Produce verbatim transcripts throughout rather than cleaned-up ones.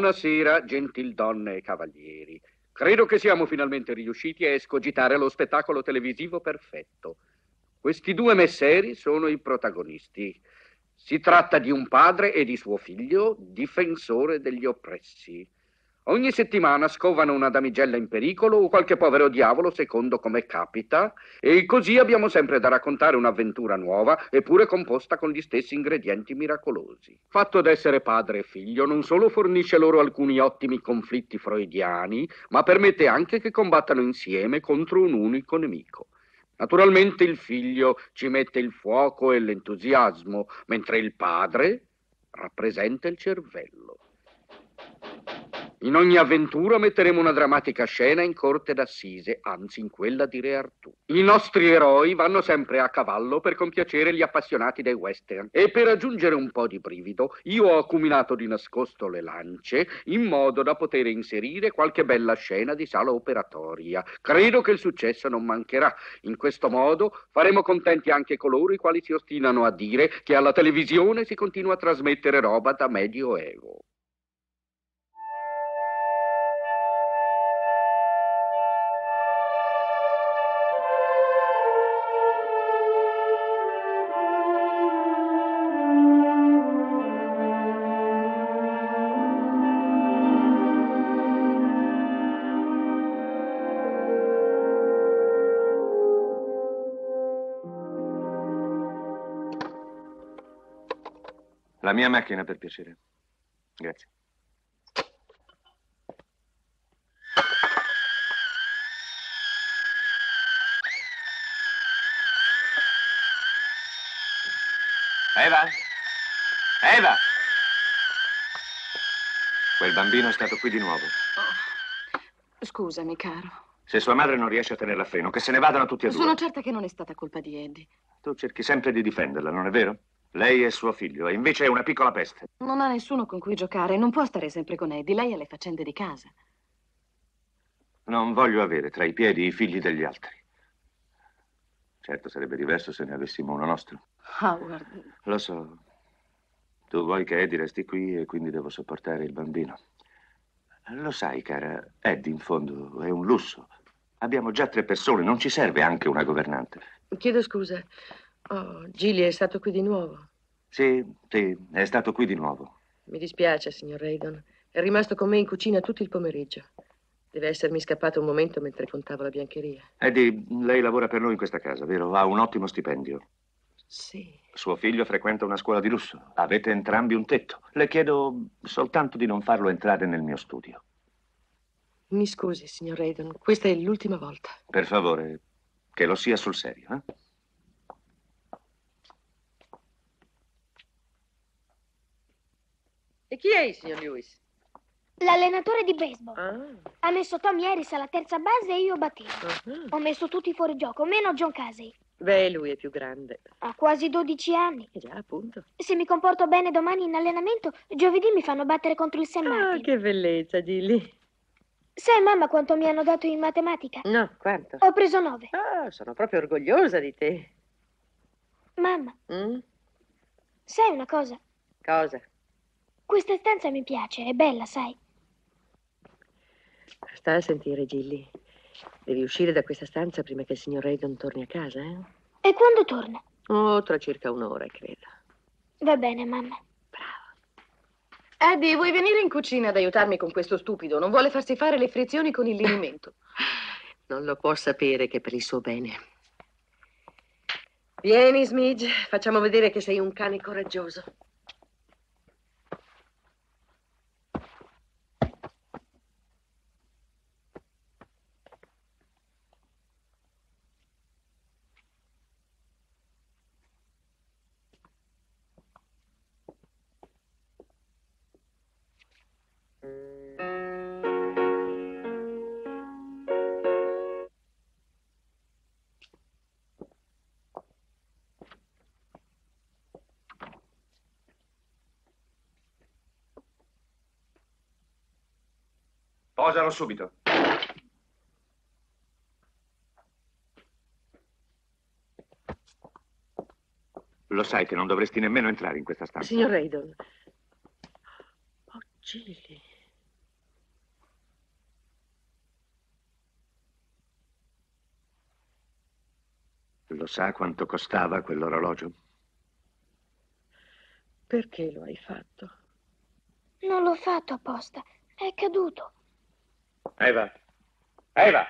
Buonasera, gentildonne e cavalieri. Credo che siamo finalmente riusciti a escogitare lo spettacolo televisivo perfetto. Questi due messeri sono i protagonisti. Si tratta di un padre e di suo figlio, difensore degli oppressi. Ogni settimana scovano una damigella in pericolo o qualche povero diavolo, secondo come capita, e così abbiamo sempre da raccontare un'avventura nuova, eppure composta con gli stessi ingredienti miracolosi. Fatto d'essere padre e figlio, non solo fornisce loro alcuni ottimi conflitti freudiani, ma permette anche che combattano insieme contro un unico nemico. Naturalmente il figlio ci mette il fuoco e l'entusiasmo, mentre il padre rappresenta il cervello. In ogni avventura metteremo una drammatica scena in corte d'assise, anzi in quella di Re Artù. I nostri eroi vanno sempre a cavallo per compiacere gli appassionati dei western. E per aggiungere un po' di brivido, io ho acuminato di nascosto le lance in modo da poter inserire qualche bella scena di sala operatoria. Credo che il successo non mancherà. In questo modo faremo contenti anche coloro i quali si ostinano a dire che alla televisione si continua a trasmettere roba da medioevo. La mia macchina, per piacere. Grazie. Eva? Eva! Quel bambino è stato qui di nuovo. Oh, scusami, caro. Se sua madre non riesce a tenerla a freno, che se ne vadano tutti e due. Sono certa che non è stata colpa di Eddie. Tu cerchi sempre di difenderla, non è vero? Lei è suo figlio, e invece è una piccola peste. Non ha nessuno con cui giocare, non può stare sempre con Eddie. Lei ha le faccende di casa. Non voglio avere tra i piedi i figli degli altri. Certo, sarebbe diverso se ne avessimo uno nostro. Howard. Lo so. Tu vuoi che Eddie resti qui e quindi devo sopportare il bambino. Lo sai, cara, Eddie in fondo è un lusso. Abbiamo già tre persone, non ci serve anche una governante. Chiedo scusa. Oh, Gilly è stato qui di nuovo? Sì, sì, è stato qui di nuovo. Mi dispiace, signor Raydon. È rimasto con me in cucina tutto il pomeriggio. Deve essermi scappato un momento mentre contavo la biancheria. Eddie, lei lavora per noi in questa casa, vero? Ha un ottimo stipendio. Sì. Suo figlio frequenta una scuola di lusso. Avete entrambi un tetto. Le chiedo soltanto di non farlo entrare nel mio studio. Mi scusi, signor Raydon, questa è l'ultima volta. Per favore, che lo sia sul serio, eh? E chi è il signor Lewis? L'allenatore di baseball. Ah. Ha messo Tommy Harris alla terza base e io battevo. Uh-huh. Ho messo tutti fuori gioco, meno John Casey. Beh, lui è più grande. Ha quasi dodici anni. Eh già, appunto. Se mi comporto bene domani in allenamento, giovedì mi fanno battere contro il Saint Ah, Martin. che bellezza, Gilly. Sai, mamma, quanto mi hanno dato in matematica? No, quanto? Ho preso nove. Ah, sono proprio orgogliosa di te. Mamma, Mm? sai una cosa? Cosa? Questa stanza mi piace, è bella, sai? Sta a sentire, Gilly. Devi uscire da questa stanza prima che il signor Raydon torni a casa, eh? E quando torna? Oh, tra circa un'ora, credo. Va bene, mamma. Bravo. Eddie, vuoi venire in cucina ad aiutarmi con questo stupido? Non vuole farsi fare le frizioni con il linimento. Non lo può sapere che è per il suo bene. Vieni, Smidge, facciamo vedere che sei un cane coraggioso. Posalo subito. Lo sai che non dovresti nemmeno entrare in questa stanza. Signor Raydon. Oh, Gilly. Lo sa quanto costava quell'orologio? Perché lo hai fatto? Non l'ho fatto apposta. È caduto. Eva! Eva!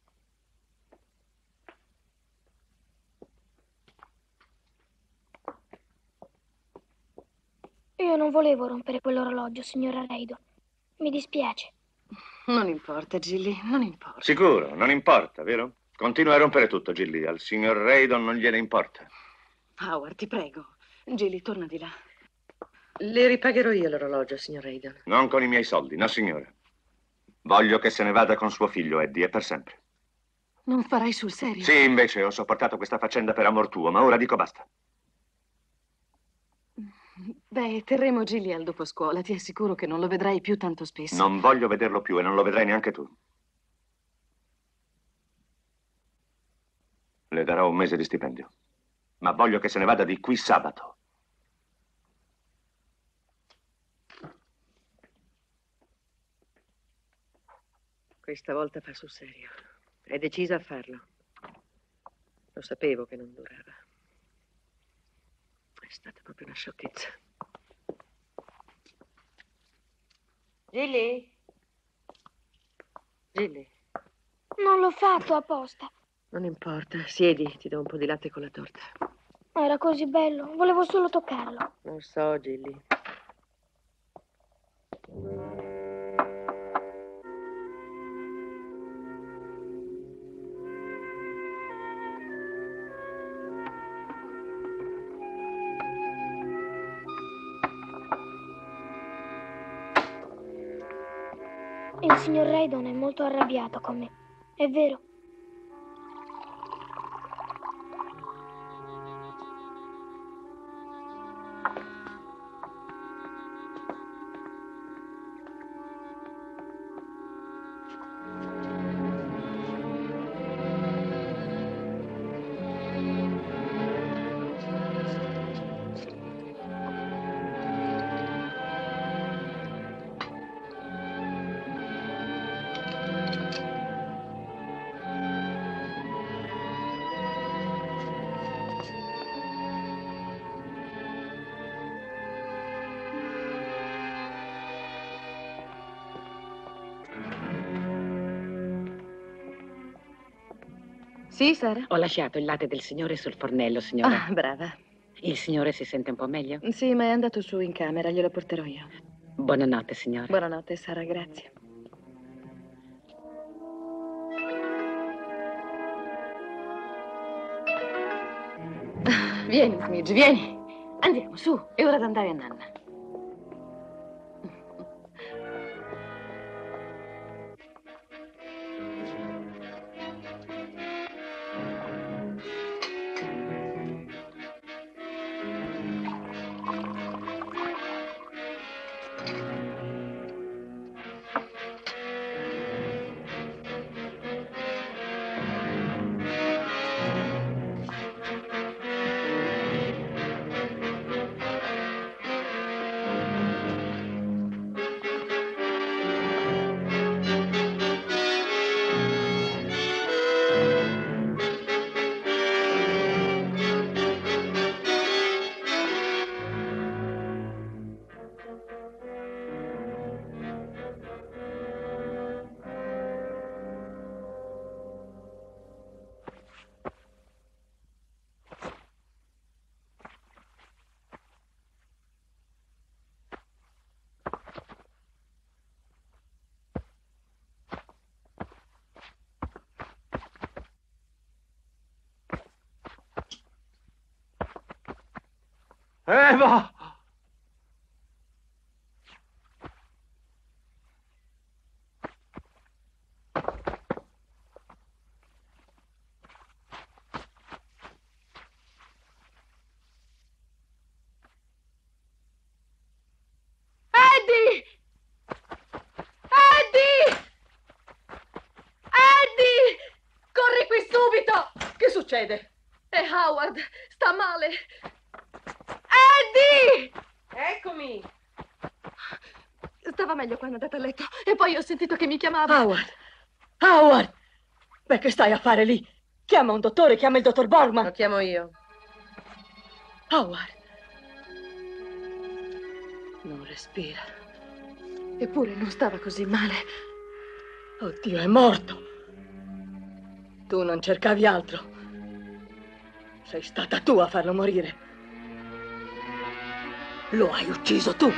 Io non volevo rompere quell'orologio, signora Raydon. Mi dispiace. Non importa, Gilly, non importa. Sicuro, non importa, vero? Continua a rompere tutto, Gilly. Al signor Raydon non gliene importa. Howard, ti prego. Gilly, torna di là. Le ripagherò io l'orologio, signor Raydon. Non con i miei soldi, no, signore. Voglio che se ne vada con suo figlio, Eddie, e per sempre. Non farai sul serio? Sì, invece, ho sopportato questa faccenda per amor tuo, ma ora dico basta. Beh, terremo Gilly al dopo scuola. Ti assicuro che non lo vedrai più tanto spesso. Non voglio vederlo più e non lo vedrai neanche tu. Le darò un mese di stipendio, ma voglio che se ne vada di qui sabato. Questa volta fa sul serio. È decisa a farlo. Lo sapevo che non durava. È stata proprio una sciocchezza. Gilly? Gilly? Non l'ho fatto apposta. Non importa. Siedi, ti do un po' di latte con la torta. Era così bello. Volevo solo toccarlo. Non so, Gilly. Il signor Raydon è molto arrabbiato con me. È vero? Sì, Sara? Ho lasciato il latte del signore sul fornello, signora. Ah, brava. Il signore si sente un po' meglio? Sì, ma è andato su in camera, glielo porterò io. Buonanotte, signora. Buonanotte, Sara, grazie. Vieni, Smidge, vieni. Andiamo, su. È ora di andare a nanna. Eva! Eddie! Eddie! Eddie! Corri qui subito! Che succede? È Howard, sta male. Eddie! Eccomi! Stava meglio quando è andata a letto e poi ho sentito che mi chiamava. Howard! Howard! Beh, che stai a fare lì? Chiama un dottore, chiama il dottor Borgman. Lo chiamo io. Howard. Non respira. Eppure non stava così male. Oddio, è morto. Tu non cercavi altro. Sei stata tu a farlo morire. Lo hai ucciso tu.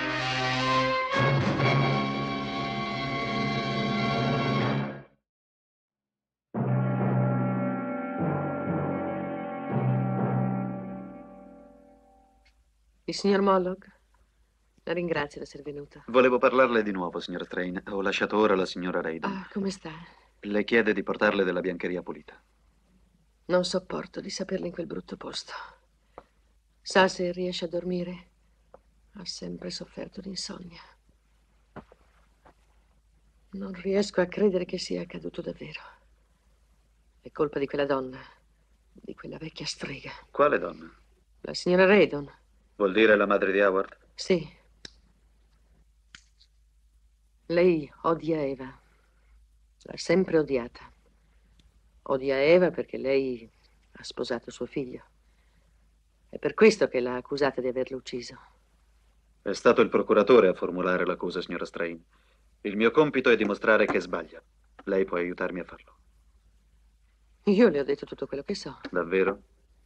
Il signor Mollock? La ringrazio di essere venuta. Volevo parlarle di nuovo, signora Strain. Ho lasciato ora la signora Raydon. Ah, come sta? Le chiede di portarle della biancheria pulita. Non sopporto di saperla in quel brutto posto. Sa se riesce a dormire? Ha sempre sofferto di insonnia. Non riesco a credere che sia accaduto davvero. È colpa di quella donna, di quella vecchia strega. Quale donna? La signora Raydon. Vuol dire la madre di Howard? Sì. Lei odia Eva. L'ha sempre odiata. Odia Eva perché lei ha sposato suo figlio. È per questo che l'ha accusata di averlo ucciso. È stato il procuratore a formulare l'accusa, signora Strain. Il mio compito è dimostrare che sbaglia. Lei può aiutarmi a farlo. Io le ho detto tutto quello che so. Davvero?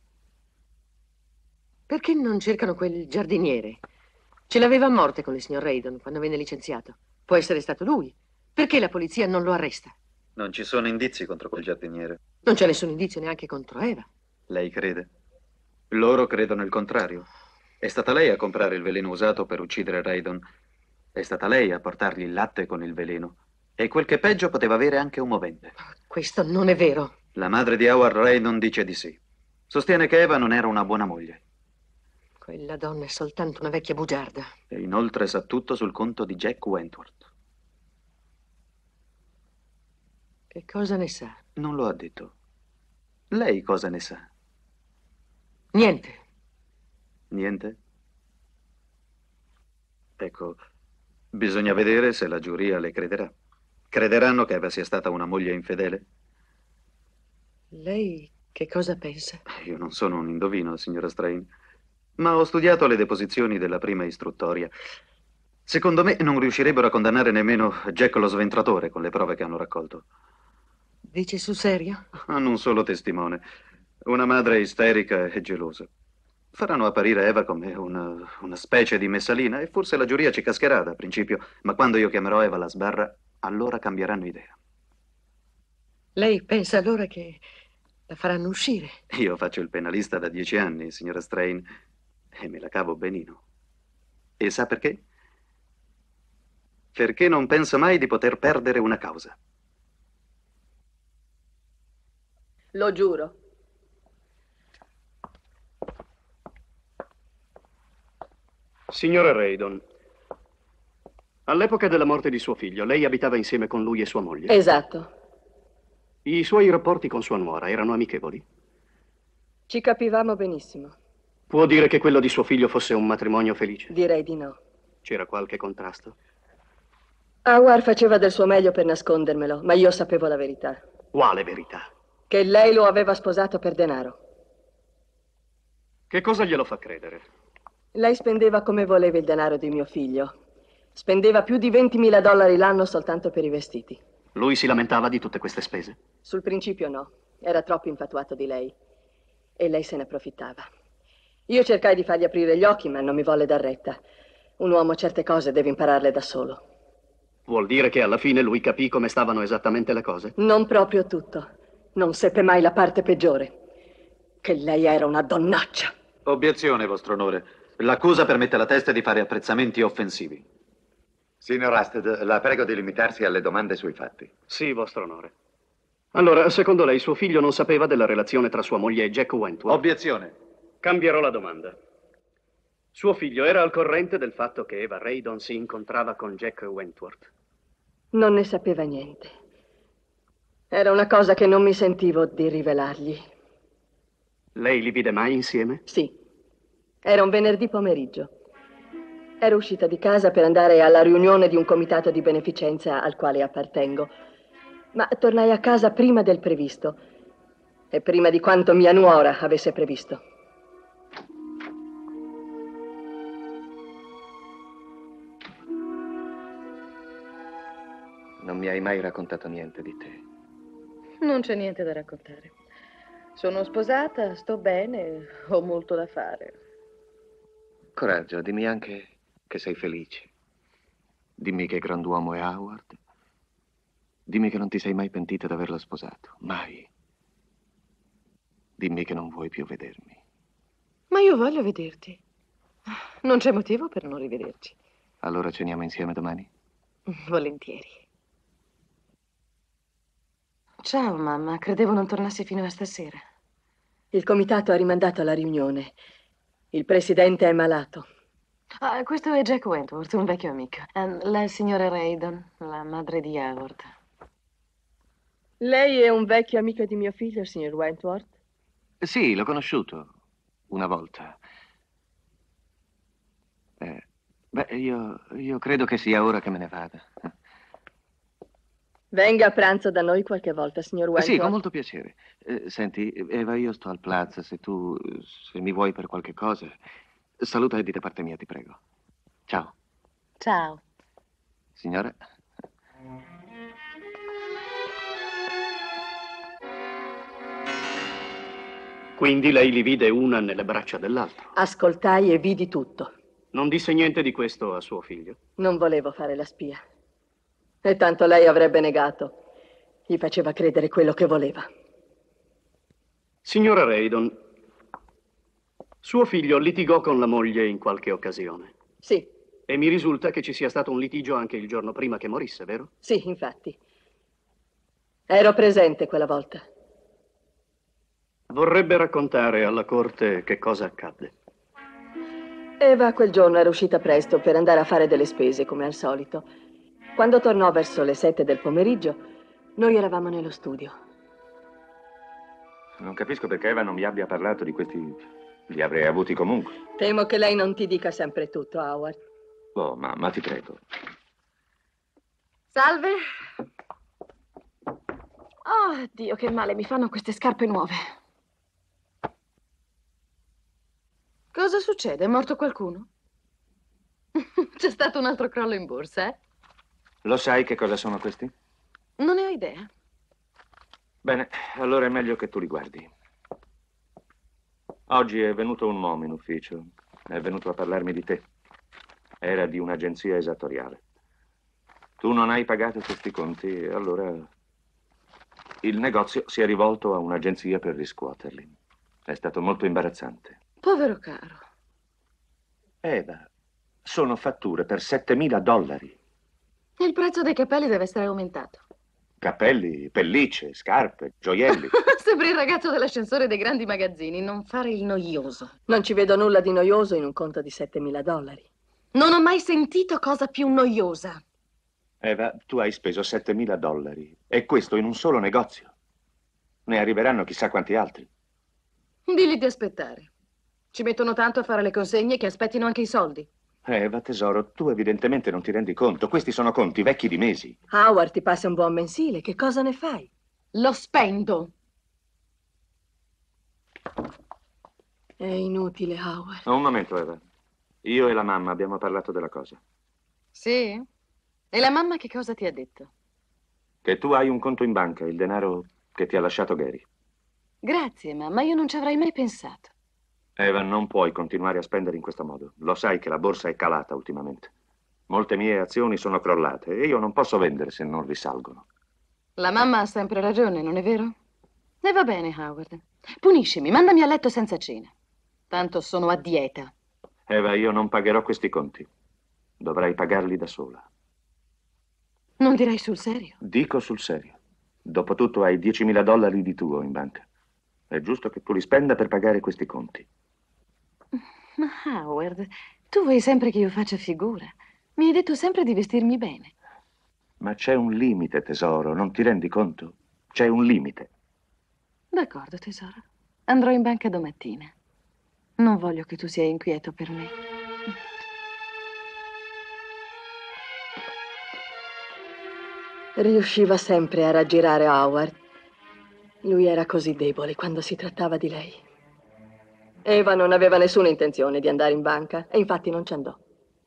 Perché non cercano quel giardiniere? Ce l'aveva a morte con il signor Raydon quando venne licenziato. Può essere stato lui. Perché la polizia non lo arresta? Non ci sono indizi contro quel giardiniere. Non c'è nessun indizio neanche contro Eva. Lei crede? Loro credono il contrario. È stata lei a comprare il veleno usato per uccidere Raydon. È stata lei a portargli il latte con il veleno. E quel che peggio poteva avere anche un movente. Questo non è vero. La madre di Howard Raydon dice di sì. Sostiene che Eva non era una buona moglie. Quella donna è soltanto una vecchia bugiarda. E inoltre sa tutto sul conto di Jack Wentworth. Che cosa ne sa? Non lo ha detto. Lei cosa ne sa? Niente. Niente? Ecco, bisogna vedere se la giuria le crederà. Crederanno che Eva sia stata una moglie infedele? Lei che cosa pensa? Io non sono un indovino, signora Strain, ma ho studiato le deposizioni della prima istruttoria. Secondo me non riuscirebbero a condannare nemmeno Jack lo sventratore con le prove che hanno raccolto. Dice sul serio? Hanno un solo testimone, una madre isterica e gelosa. Faranno apparire Eva come una, una specie di messalina e forse la giuria ci cascherà da principio, ma quando io chiamerò Eva alla sbarra, allora cambieranno idea. Lei pensa allora che la faranno uscire? Io faccio il penalista da dieci anni, signora Strain, e me la cavo benino. E sa perché? Perché non penso mai di poter perdere una causa. Lo giuro. Signora Raydon, all'epoca della morte di suo figlio, lei abitava insieme con lui e sua moglie? Esatto. I suoi rapporti con sua nuora erano amichevoli? Ci capivamo benissimo. Può dire che quello di suo figlio fosse un matrimonio felice? Direi di no. C'era qualche contrasto? Howard faceva del suo meglio per nascondermelo, ma io sapevo la verità. Quale verità? Che lei lo aveva sposato per denaro. Che cosa glielo fa credere? Lei spendeva come voleva il denaro di mio figlio. Spendeva più di ventimila dollari l'anno soltanto per i vestiti. Lui si lamentava di tutte queste spese? Sul principio no. Era troppo infatuato di lei. E lei se ne approfittava. Io cercai di fargli aprire gli occhi, ma non mi volle dar retta. Un uomo certe cose deve impararle da solo. Vuol dire che alla fine lui capì come stavano esattamente le cose? Non proprio tutto. Non seppe mai la parte peggiore. Che lei era una donnaccia. Obiezione, vostro onore. L'accusa permette alla testa di fare apprezzamenti offensivi. Signor Asted, la prego di limitarsi alle domande sui fatti. Sì, vostro onore. Allora, secondo lei suo figlio non sapeva della relazione tra sua moglie e Jack Wentworth? Obiezione. Cambierò la domanda. Suo figlio era al corrente del fatto che Eva Raydon si incontrava con Jack Wentworth? Non ne sapeva niente. Era una cosa che non mi sentivo di rivelargli. Lei li vide mai insieme? Sì. Era un venerdì pomeriggio. Ero uscita di casa per andare alla riunione di un comitato di beneficenza al quale appartengo. Ma tornai a casa prima del previsto. E prima di quanto mia nuora avesse previsto. Non mi hai mai raccontato niente di te. Non c'è niente da raccontare. Sono sposata, sto bene, ho molto da fare. Coraggio, dimmi anche che sei felice. Dimmi che grand'uomo è Howard. Dimmi che non ti sei mai pentita di averlo sposato. Mai. Dimmi che non vuoi più vedermi. Ma io voglio vederti. Non c'è motivo per non rivederci. Allora ceniamo insieme domani? Volentieri. Ciao, mamma. Credevo non tornassi fino a stasera. Il comitato ha rimandato la riunione. Il presidente è malato. Ah, questo è Jack Wentworth, un vecchio amico. Eh, La signora Raydon, la madre di Howard. Lei è un vecchio amico di mio figlio, signor Wentworth? Sì, l'ho conosciuto una volta. Eh, beh, io, io credo che sia ora che me ne vada. Venga a pranzo da noi qualche volta, signor Wentworth. Sì, con molto piacere. Eh, senti, Eva, io sto al Plaza. Se tu, se mi vuoi per qualche cosa, saluta Eddie da parte mia, ti prego. Ciao. Ciao. Signora? Quindi lei li vide una nelle braccia dell'altro. Ascoltai e vidi tutto. Non disse niente di questo a suo figlio? Non volevo fare la spia. E tanto lei avrebbe negato. Gli faceva credere quello che voleva. Signora Raydon, suo figlio litigò con la moglie in qualche occasione. Sì. E mi risulta che ci sia stato un litigio anche il giorno prima che morisse, vero? Sì, infatti. Ero presente quella volta. Vorrebbe raccontare alla corte che cosa accadde. Eva quel giorno era uscita presto per andare a fare delle spese, come al solito. Quando tornò verso le sette del pomeriggio, noi eravamo nello studio. Non capisco perché Eva non mi abbia parlato di questi... Li avrei avuti comunque. Temo che lei non ti dica sempre tutto, Howard. Oh, mamma, ti prego. Salve. Oh, Dio, che male mi fanno queste scarpe nuove. Cosa succede? È morto qualcuno? C'è stato un altro crollo in borsa, eh? Lo sai che cosa sono questi? Non ne ho idea. Bene, allora è meglio che tu li guardi. Oggi è venuto un uomo in ufficio. È venuto a parlarmi di te. Era di un'agenzia esattoriale. Tu non hai pagato questi conti e allora il negozio si è rivolto a un'agenzia per riscuoterli. È stato molto imbarazzante. Povero caro. Eva, sono fatture per settemila dollari. Il prezzo dei capelli deve essere aumentato. Capelli, pellicce, scarpe, gioielli. Sembri il ragazzo dell'ascensore dei grandi magazzini. Non fare il noioso. Non ci vedo nulla di noioso in un conto di settemila dollari. Non ho mai sentito cosa più noiosa. Eva, tu hai speso settemila dollari. E questo in un solo negozio. Ne arriveranno chissà quanti altri. Digli di aspettare. Ci mettono tanto a fare le consegne che aspettino anche i soldi. Eva, tesoro, tu evidentemente non ti rendi conto. Questi sono conti vecchi di mesi. Howard ti passa un buon mensile. Che cosa ne fai? Lo spendo. È inutile, Howard. Un momento, Eva. Io e la mamma abbiamo parlato della cosa. Sì? E la mamma che cosa ti ha detto? Che tu hai un conto in banca, il denaro che ti ha lasciato Gary. Grazie, mamma, io non ci avrei mai pensato. Eva, non puoi continuare a spendere in questo modo. Lo sai che la borsa è calata ultimamente. Molte mie azioni sono crollate e io non posso vendere se non risalgono. La mamma ha sempre ragione, non è vero? E va bene, Howard. Puniscimi, mandami a letto senza cena. Tanto sono a dieta. Eva, io non pagherò questi conti. Dovrai pagarli da sola. Non direi sul serio? Dico sul serio. Dopotutto hai diecimila dollari di tuo in banca. È giusto che tu li spenda per pagare questi conti. Ma Howard, tu vuoi sempre che io faccia figura. Mi hai detto sempre di vestirmi bene. Ma c'è un limite, tesoro, non ti rendi conto? C'è un limite. D'accordo, tesoro. Andrò in banca domattina. Non voglio che tu sia inquieto per me. Riusciva sempre a raggirare Howard. Lui era così debole quando si trattava di lei. Eva non aveva nessuna intenzione di andare in banca e infatti non ci andò.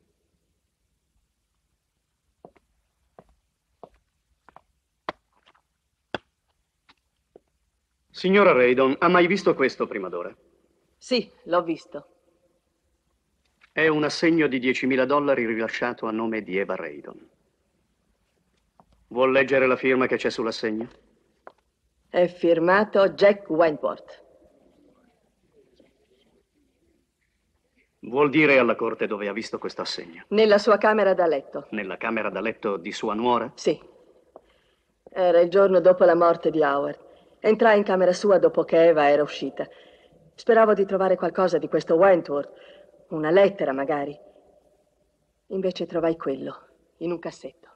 Signora Raydon, ha mai visto questo prima d'ora? Sì, l'ho visto. È un assegno di diecimila dollari rilasciato a nome di Eva Raydon. Vuol leggere la firma che c'è sull'assegno? È firmato Jack Wentworth. Vuol dire alla corte dove ha visto questo assegno? Nella sua camera da letto. Nella camera da letto di sua nuora? Sì. Era il giorno dopo la morte di Howard. Entrai in camera sua dopo che Eva era uscita. Speravo di trovare qualcosa di questo Wentworth, una lettera magari. Invece trovai quello, in un cassetto.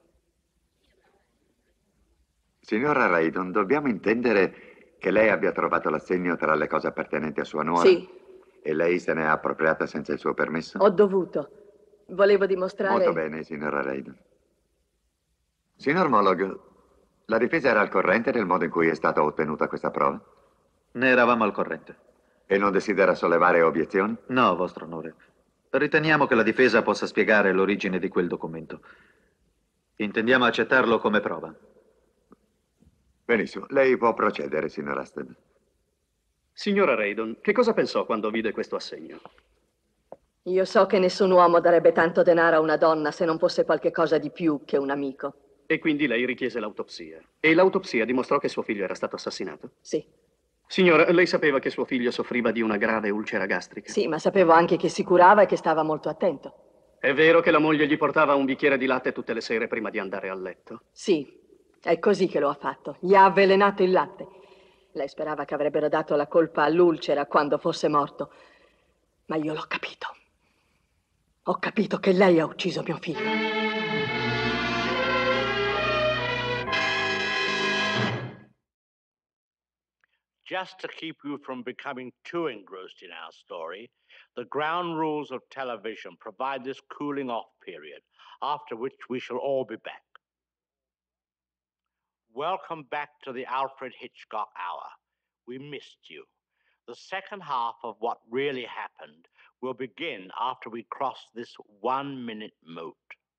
Signora Raydon, dobbiamo intendere che lei abbia trovato l'assegno tra le cose appartenenti a sua nuora? Sì. E lei se ne è appropriata senza il suo permesso? Ho dovuto. Volevo dimostrare... Molto bene, signora Raydon. Signor Molloy, la difesa era al corrente del modo in cui è stata ottenuta questa prova? Ne eravamo al corrente. E non desidera sollevare obiezioni? No, vostro onore. Riteniamo che la difesa possa spiegare l'origine di quel documento. Intendiamo accettarlo come prova. Benissimo. Lei può procedere, signor Asted. Signora Raydon, che cosa pensò quando vide questo assegno? Io so che nessun uomo darebbe tanto denaro a una donna se non fosse qualche cosa di più che un amico. E quindi lei richiese l'autopsia. E l'autopsia dimostrò che suo figlio era stato assassinato? Sì. Signora, lei sapeva che suo figlio soffriva di una grave ulcera gastrica? Sì, ma sapevo anche che si curava e che stava molto attento. È vero che la moglie gli portava un bicchiere di latte tutte le sere prima di andare a letto? Sì, è così che lo ha fatto. Gli ha avvelenato il latte. Lei sperava che avrebbero dato la colpa all'ulcera quando fosse morto. Ma io l'ho capito. Ho capito che lei ha ucciso mio figlio. Just to keep you from becoming too engrossed in our story, the ground rules of television provide this cooling off period, after which we shall all be back. Welcome back to the Alfred Hitchcock Hour. We missed you. The second half of what really happened will begin after we cross this one-minute moat.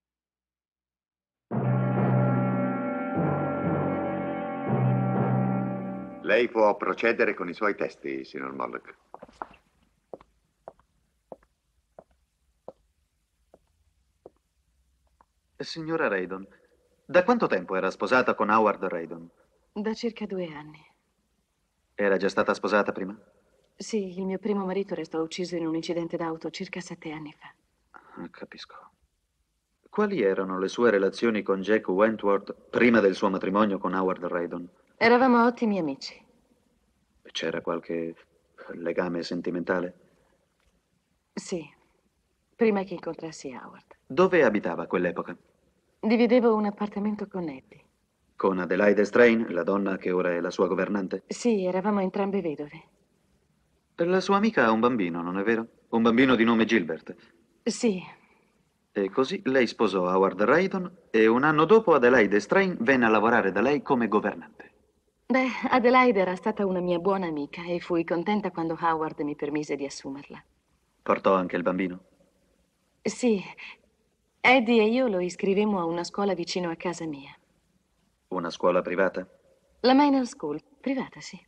Lei può procedere con i suoi testi, signor Molloy. Signora Raydon, da quanto tempo era sposata con Howard Raydon? Da circa due anni. Era già stata sposata prima? Sì, il mio primo marito restò ucciso in un incidente d'auto circa sette anni fa. Ah, capisco. Quali erano le sue relazioni con Jack Wentworth prima del suo matrimonio con Howard Raydon? Eravamo ottimi amici. C'era qualche legame sentimentale? Sì, prima che incontrassi Howard. Dove abitava a quell'epoca? Dividevo un appartamento con Eddie. Con Adelaide Strain, la donna che ora è la sua governante? Sì, eravamo entrambe vedove. La sua amica ha un bambino, non è vero? Un bambino di nome Gilbert. Sì. E così lei sposò Howard Raydon e un anno dopo Adelaide Strain venne a lavorare da lei come governante. Beh, Adelaide era stata una mia buona amica e fui contenta quando Howard mi permise di assumerla. Portò anche il bambino? Sì. Eddie e io lo iscrivemmo a una scuola vicino a casa mia. Una scuola privata? La Minor School, privata, sì.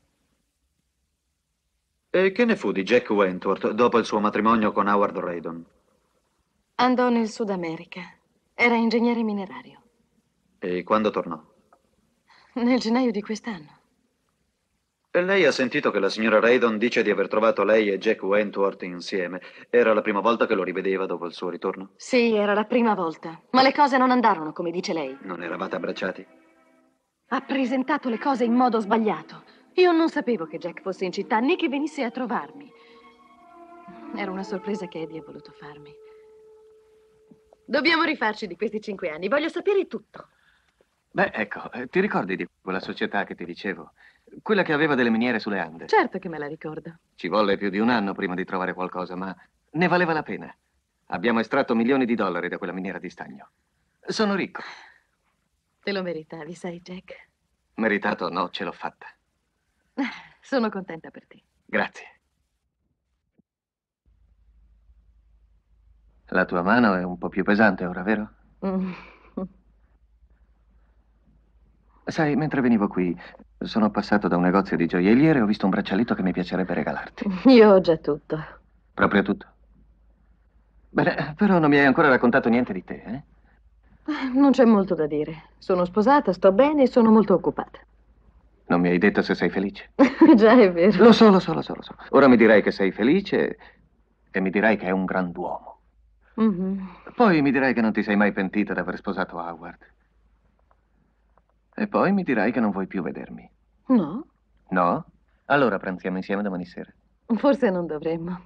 E che ne fu di Jack Wentworth dopo il suo matrimonio con Howard Raydon? Andò nel Sud America. Era ingegnere minerario. E quando tornò? Nel gennaio di quest'anno. E lei ha sentito che la signora Raydon dice di aver trovato lei e Jack Wentworth insieme. Era la prima volta che lo rivedeva dopo il suo ritorno? Sì, era la prima volta. Ma le cose non andarono come dice lei. Non eravate abbracciati? Ha presentato le cose in modo sbagliato. Io non sapevo che Jack fosse in città, né che venisse a trovarmi. Era una sorpresa che Eddie ha voluto farmi. Dobbiamo rifarci di questi cinque anni. Voglio sapere tutto. Beh, ecco, eh, ti ricordi di quella società che ti dicevo? Quella che aveva delle miniere sulle Ande? Certo che me la ricordo. Ci volle più di un anno prima di trovare qualcosa, ma ne valeva la pena. Abbiamo estratto milioni di dollari da quella miniera di stagno. Sono ricco. Te lo meritavi, sai, Jack? Meritato o no, ce l'ho fatta. Sono contenta per te. Grazie. La tua mano è un po' più pesante ora, vero? Mm. Sai, mentre venivo qui, sono passato da un negozio di gioielliere e ho visto un braccialetto che mi piacerebbe regalarti. Io ho già tutto. Proprio tutto? Bene, però non mi hai ancora raccontato niente di te, eh? Non c'è molto da dire. Sono sposata, sto bene e sono molto occupata. Non mi hai detto se sei felice. Già, è vero. Lo so, lo so, lo so, lo so. Ora mi dirai che sei felice e mi dirai che è un grand'uomo. Mm-hmm. Poi mi dirai che non ti sei mai pentita di aver sposato Howard. E poi mi dirai che non vuoi più vedermi. No? No? Allora pranziamo insieme domani sera. Forse non dovremmo.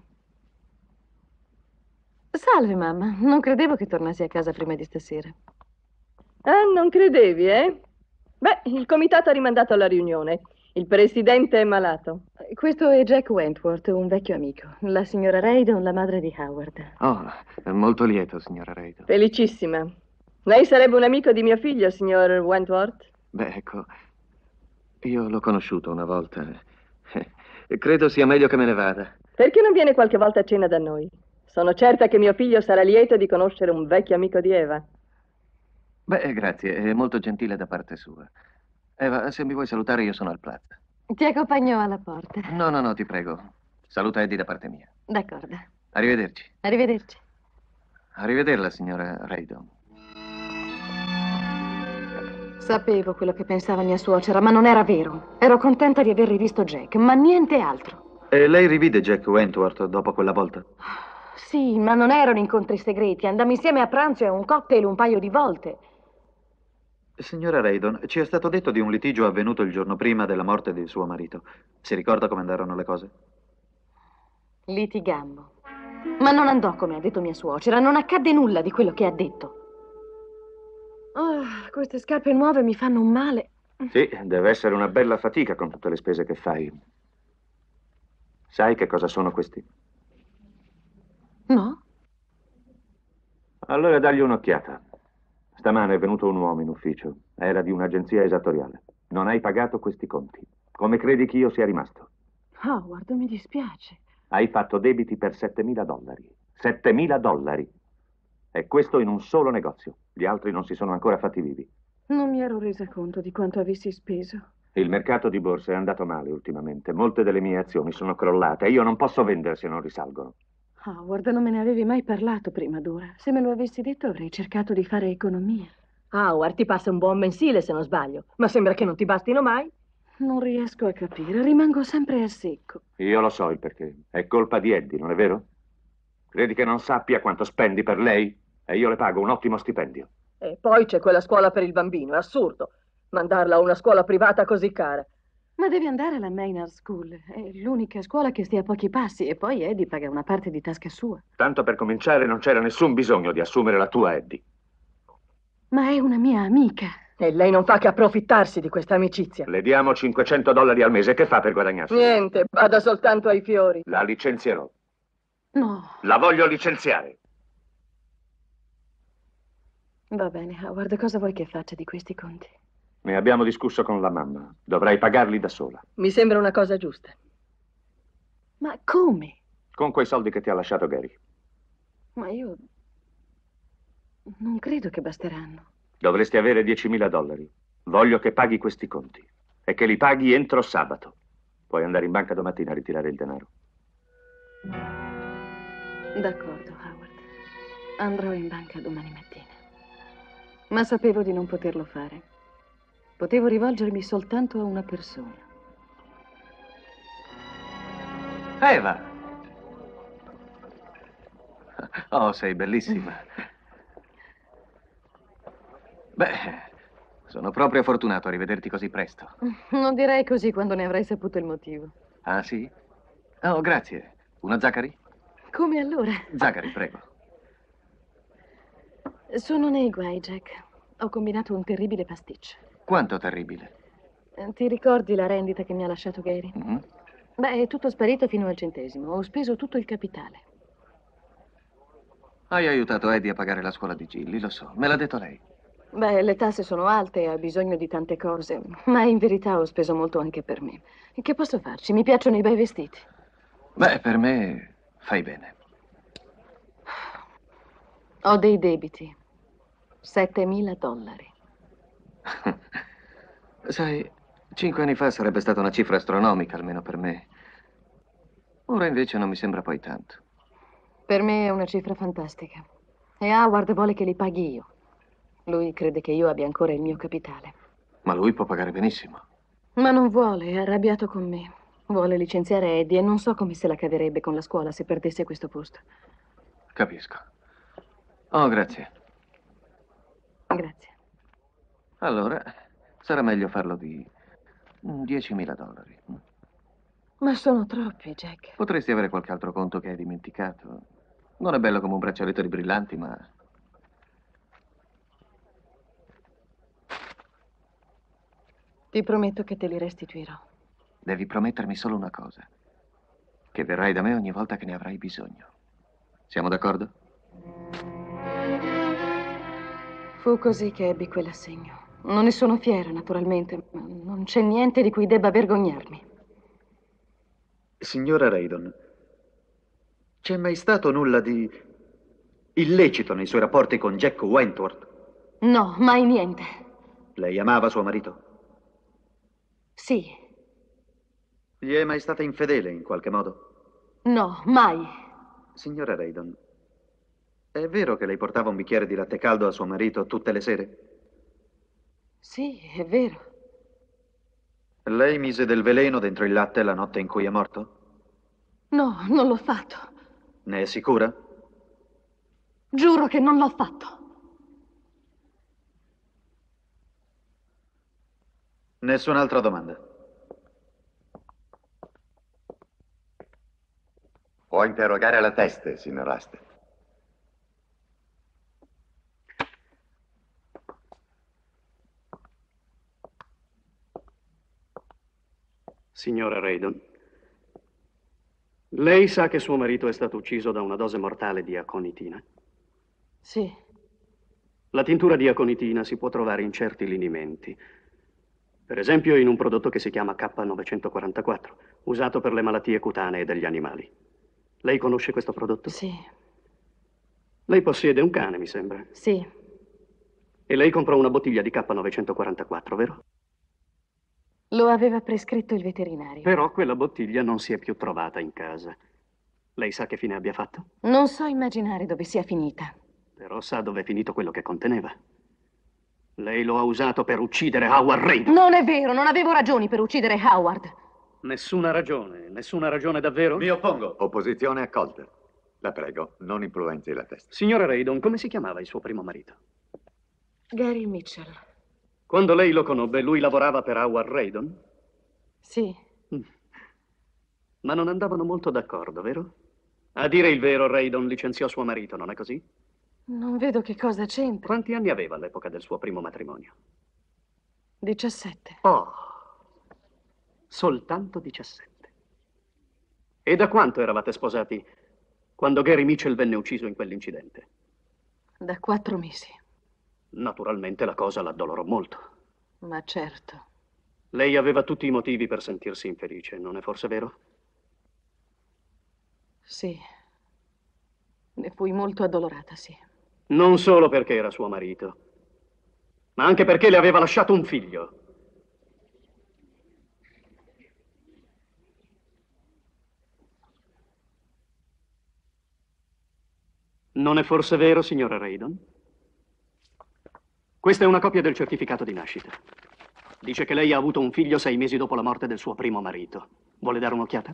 Salve, mamma. Non credevo che tornassi a casa prima di stasera. Ah, non credevi, eh? Beh, il comitato ha rimandato la riunione. Il presidente è malato. Questo è Jack Wentworth, un vecchio amico. La signora Raydon, la madre di Howard. Oh, è molto lieto, signora Raydon. Felicissima. Lei sarebbe un amico di mio figlio, signor Wentworth? Beh, ecco, io l'ho conosciuto una volta. Credo sia meglio che me ne vada. Perché non viene qualche volta a cena da noi? Sono certa che mio figlio sarà lieto di conoscere un vecchio amico di Eva. Beh, grazie, è molto gentile da parte sua. Eva, se mi vuoi salutare, io sono al Plaza. Ti accompagno alla porta. No, no, no, ti prego. Saluta Eddie da parte mia. D'accordo. Arrivederci. Arrivederci. Arrivederla, signora Raydon. Sapevo quello che pensava mia suocera, ma non era vero. Ero contenta di aver rivisto Jack, ma niente altro. E lei rivide Jack Wentworth dopo quella volta? Sì, ma non erano incontri segreti. Andammo insieme a pranzo e a un cocktail un paio di volte. Signora Raydon, ci è stato detto di un litigio avvenuto il giorno prima della morte di suo marito. Si ricorda come andarono le cose? Litigammo. Ma non andò come ha detto mia suocera. Non accadde nulla di quello che ha detto. Oh, queste scarpe nuove mi fanno un male. Sì, deve essere una bella fatica con tutte le spese che fai. Sai che cosa sono questi? No? Allora dagli un'occhiata. Stamane è venuto un uomo in ufficio. Era di un'agenzia esattoriale. Non hai pagato questi conti. Come credi che io sia rimasto? Howard, mi dispiace. Hai fatto debiti per settemila dollari. settemila dollari. E questo in un solo negozio. Gli altri non si sono ancora fatti vivi. Non mi ero resa conto di quanto avessi speso. Il mercato di borsa è andato male ultimamente. Molte delle mie azioni sono crollate e io non posso vendere se non risalgono. Howard, non me ne avevi mai parlato prima d'ora. Se me lo avessi detto avrei cercato di fare economia. Howard, ti passa un buon mensile se non sbaglio. Ma sembra che non ti bastino mai. Non riesco a capire. Rimango sempre a secco. Io lo so il perché. È colpa di Eddie, non è vero? Credi che non sappia quanto spendi per lei? E io le pago un ottimo stipendio. E poi c'è quella scuola per il bambino. È assurdo mandarla a una scuola privata così cara. Ma devi andare alla Maynard School. È l'unica scuola che stia a pochi passi. E poi Eddie paga una parte di tasca sua. Tanto per cominciare non c'era nessun bisogno di assumere la tua Eddie. Ma è una mia amica. E lei non fa che approfittarsi di questa amicizia. Le diamo cinquecento dollari al mese. Che fa per guadagnarsi? Niente, vada soltanto ai fiori. La licenzierò. No. La voglio licenziare. Va bene, Howard. Cosa vuoi che faccia di questi conti? Ne abbiamo discusso con la mamma. Dovrai pagarli da sola. Mi sembra una cosa giusta. Ma come? Con quei soldi che ti ha lasciato Gary. Ma io non credo che basteranno. Dovresti avere diecimila dollari. Voglio che paghi questi conti. E che li paghi entro sabato. Puoi andare in banca domattina a ritirare il denaro. D'accordo, Howard. Andrò in banca domani mattina. Ma sapevo di non poterlo fare. Potevo rivolgermi soltanto a una persona. Eva! Oh, sei bellissima. Beh, sono proprio fortunato a rivederti così presto. Non direi così quando ne avrai saputo il motivo. Ah, sì? Oh, grazie. Una Zachary? Come allora? Zachary, prego. Sono nei guai, Jack. Ho combinato un terribile pasticcio. Quanto terribile. Ti ricordi la rendita che mi ha lasciato Gary? Mm-hmm. Beh, è tutto sparito fino al centesimo. Ho speso tutto il capitale. Hai aiutato Eddie a pagare la scuola di Gilly, lo so. Me l'ha detto lei. Beh, le tasse sono alte e ha bisogno di tante cose, ma in verità ho speso molto anche per me. E che posso farci? Mi piacciono i bei vestiti. Beh, per me fai bene. Ho dei debiti. settemila dollari. Sai, cinque anni fa sarebbe stata una cifra astronomica, almeno per me. Ora invece non mi sembra poi tanto. Per me è una cifra fantastica. E Howard vuole che li paghi io. Lui crede che io abbia ancora il mio capitale. Ma lui può pagare benissimo. Ma non vuole, è arrabbiato con me. Vuole licenziare Eddie e non so come se la caverebbe con la scuola se perdesse questo posto. Capisco. Oh, grazie. Grazie. Allora, sarà meglio farlo di diecimila dollari. Ma sono troppi, Jack. Potresti avere qualche altro conto che hai dimenticato. Non è bello come un braccialetto di brillanti, ma... Ti prometto che te li restituirò. Devi promettermi solo una cosa. Che verrai da me ogni volta che ne avrai bisogno. Siamo d'accordo? Fu così che ebbi quell'assegno. Non ne sono fiera, naturalmente, ma non c'è niente di cui debba vergognarmi. Signora Raydon, c'è mai stato nulla di illecito nei suoi rapporti con Jack Wentworth? No, mai niente. Lei amava suo marito? Sì. Gli è mai stata infedele in qualche modo? No, mai. Signora Raydon, è vero che lei portava un bicchiere di latte caldo a suo marito tutte le sere? Sì, è vero. Lei mise del veleno dentro il latte la notte in cui è morto? No, non l'ho fatto. Ne è sicura? Giuro che non l'ho fatto. Nessun'altra domanda. Può interrogare la testa, signor Astor. Signora Raydon, lei sa che suo marito è stato ucciso da una dose mortale di aconitina? Sì. La tintura di aconitina si può trovare in certi linimenti. Per esempio in un prodotto che si chiama K novecentoquarantaquattro, usato per le malattie cutanee degli animali. Lei conosce questo prodotto? Sì. Lei possiede un cane, mi sembra. Sì. E lei comprò una bottiglia di K novecentoquarantaquattro, vero? Lo aveva prescritto il veterinario. Però quella bottiglia non si è più trovata in casa. Lei sa che fine abbia fatto? Non so immaginare dove sia finita. Però sa dove è finito quello che conteneva. Lei lo ha usato per uccidere Howard Raydon. Non è vero, non avevo ragioni per uccidere Howard. Nessuna ragione, nessuna ragione davvero? Mi oppongo. Opposizione accolta. La prego, non influenzi la testa. Signora Raydon, come si chiamava il suo primo marito? Gary Mitchell. Quando lei lo conobbe, lui lavorava per Howard Raydon? Sì. Ma non andavano molto d'accordo, vero? A dire il vero, Raydon licenziò suo marito, non è così? Non vedo che cosa c'entra. Quanti anni aveva all'epoca del suo primo matrimonio? diciassette. Oh, soltanto diciassette. E da quanto eravate sposati quando Gary Mitchell venne ucciso in quell'incidente? Da quattro mesi. Naturalmente la cosa l'addolorò molto. Ma certo. Lei aveva tutti i motivi per sentirsi infelice, non è forse vero? Sì. Ne fui molto addolorata, sì. Non solo perché era suo marito, ma anche perché le aveva lasciato un figlio. Non è forse vero, signora Raydon? Questa è una copia del certificato di nascita. Dice che lei ha avuto un figlio sei mesi dopo la morte del suo primo marito. Vuole dare un'occhiata?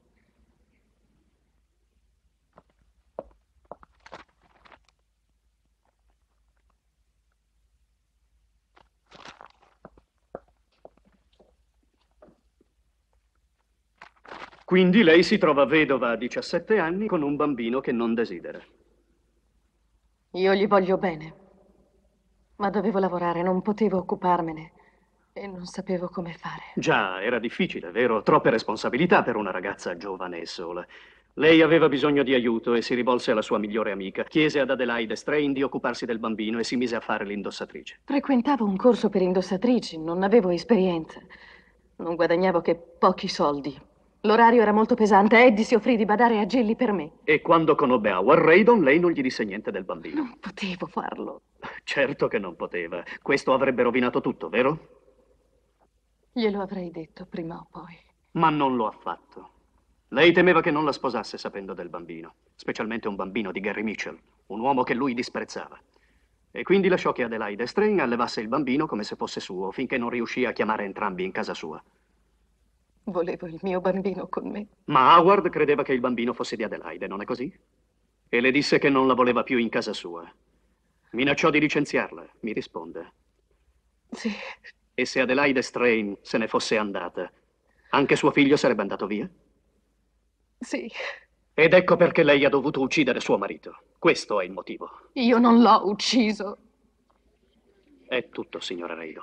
Quindi lei si trova vedova a diciassette anni con un bambino che non desidera. Io gli voglio bene. Ma dovevo lavorare, non potevo occuparmene. E non sapevo come fare. Già, era difficile, vero? Troppe responsabilità per una ragazza giovane e sola. Lei aveva bisogno di aiuto e si rivolse alla sua migliore amica. Chiese ad Adelaide Strain di occuparsi del bambino e si mise a fare l'indossatrice. Frequentavo un corso per indossatrici, non avevo esperienza. Non guadagnavo che pochi soldi. L'orario era molto pesante. Eddie si offrì di badare a Gilly per me. E quando conobbe Howard Raydon, lei non gli disse niente del bambino. Non potevo farlo. Certo che non poteva. Questo avrebbe rovinato tutto, vero? Glielo avrei detto prima o poi. Ma non lo ha fatto. Lei temeva che non la sposasse sapendo del bambino, specialmente un bambino di Gary Mitchell, un uomo che lui disprezzava. E quindi lasciò che Adelaide Strain allevasse il bambino come se fosse suo, finché non riuscì a chiamare entrambi in casa sua. Volevo il mio bambino con me. Ma Howard credeva che il bambino fosse di Adelaide, non è così? E le disse che non la voleva più in casa sua. Minacciò di licenziarla, mi risponde. Sì. E se Adelaide Strain se ne fosse andata, anche suo figlio sarebbe andato via? Sì. Ed ecco perché lei ha dovuto uccidere suo marito. Questo è il motivo. Io non l'ho ucciso. È tutto, signora Raydon.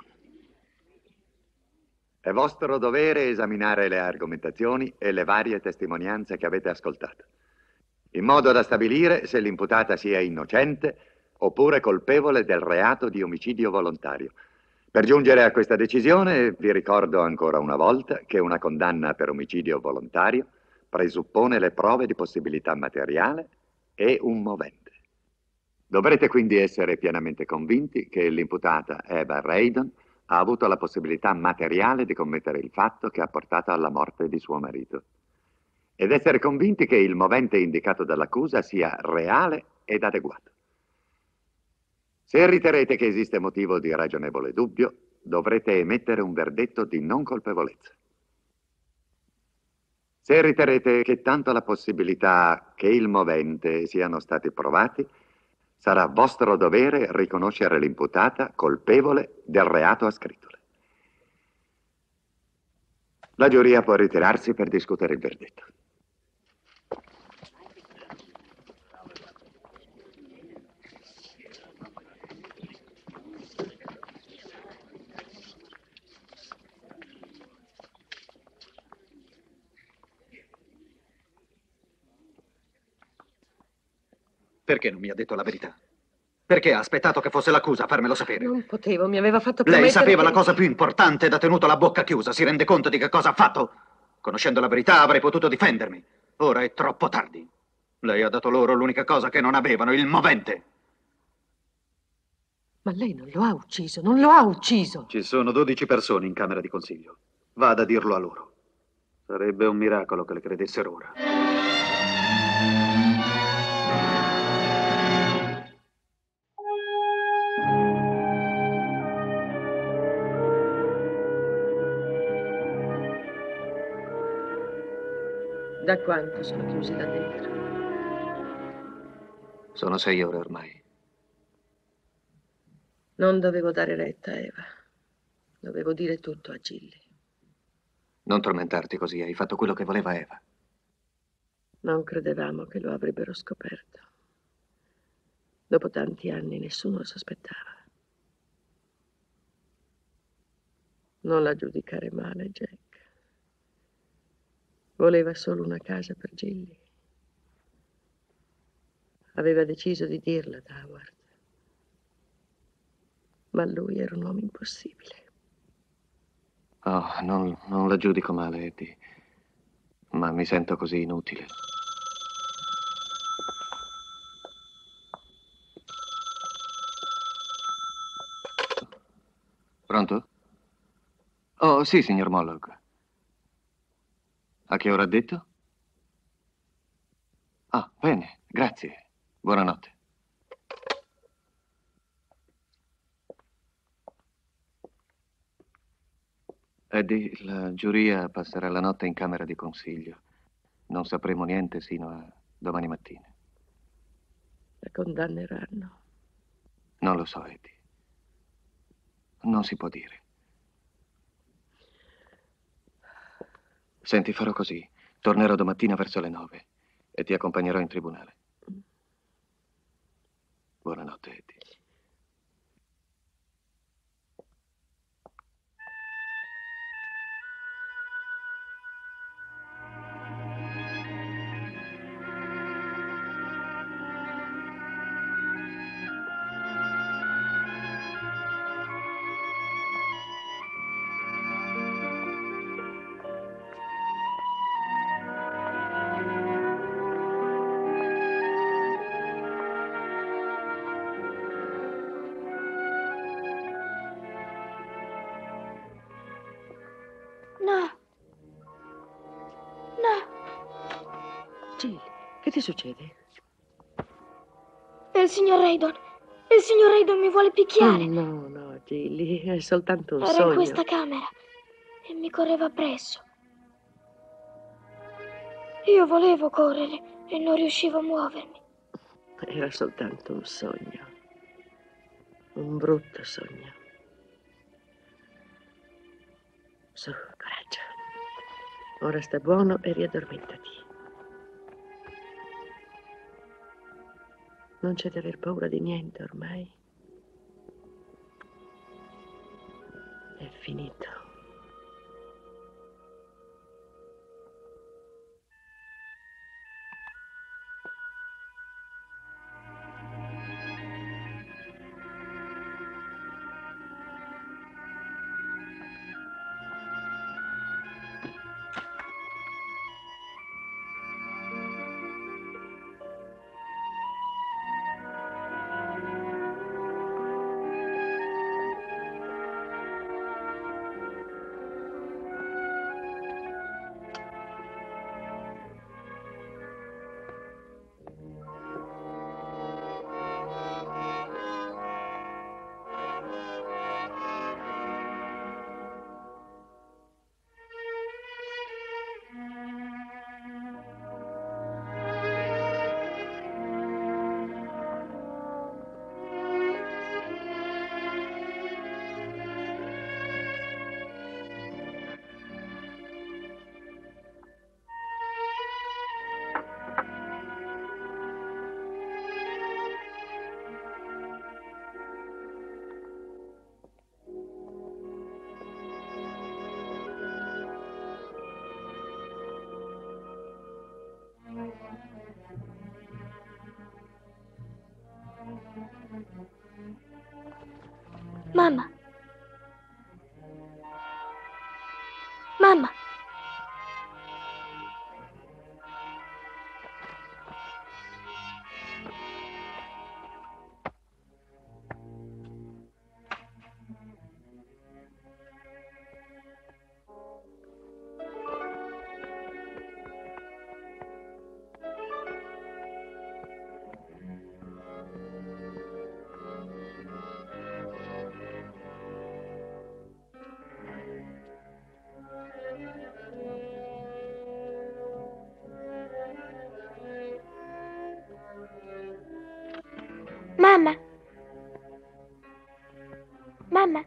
È vostro dovere esaminare le argomentazioni e le varie testimonianze che avete ascoltato, in modo da stabilire se l'imputata sia innocente oppure colpevole del reato di omicidio volontario. Per giungere a questa decisione vi ricordo ancora una volta che una condanna per omicidio volontario presuppone le prove di possibilità materiale e un movente. Dovrete quindi essere pienamente convinti che l'imputata Eva Raydon ha avuto la possibilità materiale di commettere il fatto che ha portato alla morte di suo marito, ed essere convinti che il movente indicato dall'accusa sia reale ed adeguato. Se riterrete che esiste motivo di ragionevole dubbio, dovrete emettere un verdetto di non colpevolezza. Se riterrete che tanto la possibilità che il movente siano stati provati, sarà vostro dovere riconoscere l'imputata colpevole del reato ascrittole. La giuria può ritirarsi per discutere il verdetto. Perché non mi ha detto la verità? Perché ha aspettato che fosse l'accusa a farmelo sapere? Non potevo, mi aveva fatto promettere. Lei sapeva che... la cosa più importante ed ha tenuto la bocca chiusa. Si rende conto di che cosa ha fatto? Conoscendo la verità avrei potuto difendermi. Ora è troppo tardi. Lei ha dato loro l'unica cosa che non avevano, il movente. Ma lei non lo ha ucciso, non lo ha ucciso. Ci sono dodici persone in camera di consiglio. Vada a dirlo a loro. Sarebbe un miracolo che le credessero ora. Da quanto sono chiusi là dentro? Sono sei ore ormai. Non dovevo dare retta, Eva. Dovevo dire tutto a Gilly. Non tormentarti così, hai fatto quello che voleva Eva. Non credevamo che lo avrebbero scoperto. Dopo tanti anni nessuno lo sospettava. Non la giudicare male, Jack. Voleva solo una casa per Gilly. Aveva deciso di dirla ad Howard. Ma lui era un uomo impossibile. Oh, non, non la giudico male, Eddie. Ma mi sento così inutile. Pronto? Oh, sì, signor Moloch. A che ora ha detto? Ah, bene, grazie. Buonanotte. Eddie, la giuria passerà la notte in camera di consiglio. Non sapremo niente sino a domani mattina. La condanneranno. Non lo so, Eddie. Non si può dire. Senti, farò così. Tornerò domattina verso le nove e ti accompagnerò in tribunale. Buonanotte, Eddie. Che ti succede? È il signor Raydon. Il signor Raydon mi vuole picchiare. Mm, no, no, Gilly, è soltanto un Era sogno. in questa camera e mi correva appresso. Io volevo correre e non riuscivo a muovermi. Era soltanto un sogno. Un brutto sogno. Su, coraggio. Ora sta buono e riaddormentati. Non c'è da aver paura di niente ormai. È finito. Mamma. Mamma. Mamma. Mamma.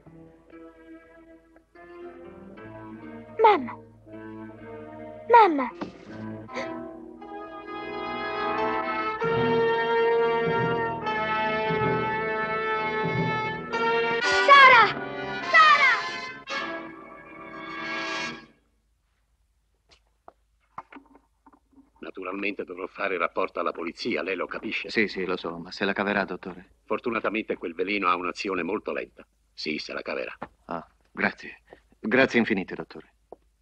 Mamma. Mamma. Sara! Sara! Naturalmente dovrò fare rapporto alla polizia, lei lo capisce? Sì, sì, lo so, ma se la caverà, dottore? Fortunatamente quel veleno ha un'azione molto lenta. Sì, se la caverà. Ah, grazie. Grazie infinite, dottore.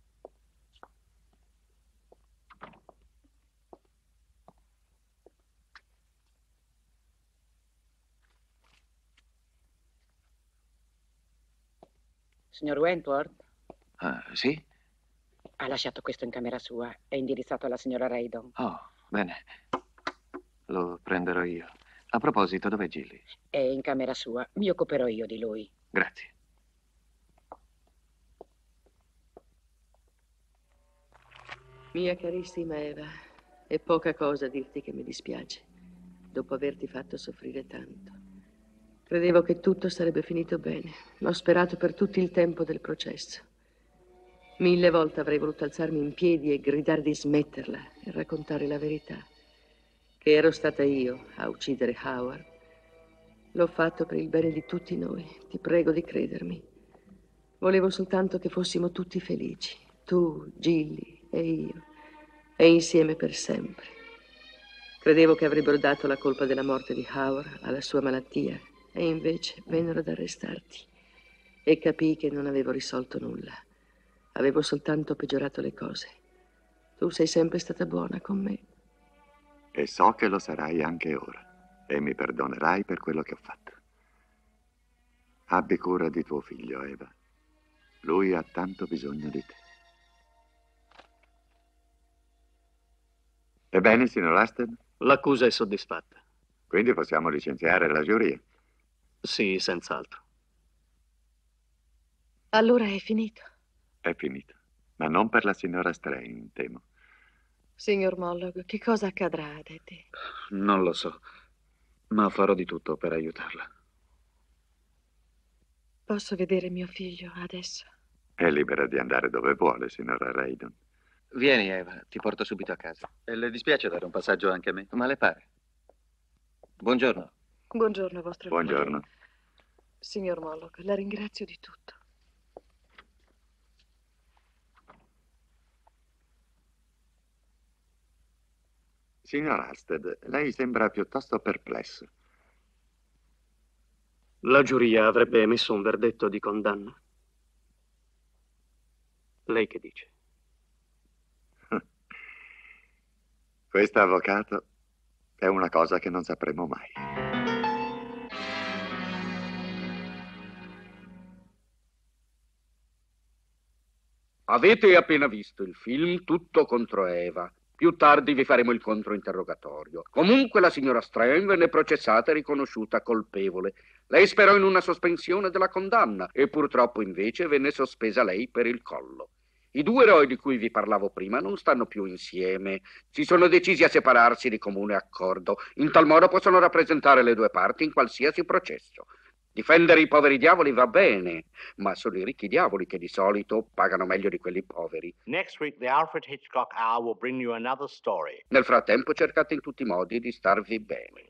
Signor Wentworth? Ah, sì? Ha lasciato questo in camera sua. È indirizzato alla signora Raydon. Oh, bene. Lo prenderò io. A proposito, dov'è Gilly? È in camera sua. Mi occuperò io di lui. Grazie. Mia carissima Eva, è poca cosa dirti che mi dispiace, dopo averti fatto soffrire tanto. Credevo che tutto sarebbe finito bene. L'ho sperato per tutto il tempo del processo. Mille volte avrei voluto alzarmi in piedi e gridare di smetterla e raccontare la verità. Che ero stata io a uccidere Howard. L'ho fatto per il bene di tutti noi. Ti prego di credermi. Volevo soltanto che fossimo tutti felici. Tu, Gilly e io. E insieme per sempre. Credevo che avrebbero dato la colpa della morte di Howard alla sua malattia. E invece vennero ad arrestarti. E capii che non avevo risolto nulla. Avevo soltanto peggiorato le cose. Tu sei sempre stata buona con me. E so che lo sarai anche ora. E mi perdonerai per quello che ho fatto. Abbi cura di tuo figlio, Eva. Lui ha tanto bisogno di te. Ebbene, signor Asted? L'accusa è soddisfatta. Quindi possiamo licenziare la giuria? Sì, senz'altro. Allora è finito. È finito. Ma non per la signora Strain, temo. Signor Mollock, che cosa accadrà ad Eddie? Non lo so, ma farò di tutto per aiutarla. Posso vedere mio figlio adesso? È libera di andare dove vuole, signora Raydon. Vieni, Eva, ti porto subito a casa. E le dispiace dare un passaggio anche a me? Ma le pare? Buongiorno. Buongiorno, vostro Buongiorno. Signor Mollock, la ringrazio di tutto. Signor Asted, lei sembra piuttosto perplesso. La giuria avrebbe emesso un verdetto di condanna? Lei che dice? Questo avvocato è una cosa che non sapremo mai. Avete appena visto il film Tutto contro Eva. Più tardi vi faremo il controinterrogatorio. Comunque la signora Strain venne processata e riconosciuta colpevole. Lei sperò in una sospensione della condanna e purtroppo invece venne sospesa lei per il collo. I due eroi di cui vi parlavo prima non stanno più insieme. Si sono decisi a separarsi di comune accordo. In tal modo possono rappresentare le due parti in qualsiasi processo. Difendere i poveri diavoli va bene, ma sono i ricchi diavoli che di solito pagano meglio di quelli poveri. Next week, the Alfred Hitchcock Hour will bring you another story. Nel frattempo cercate in tutti i modi di starvi bene.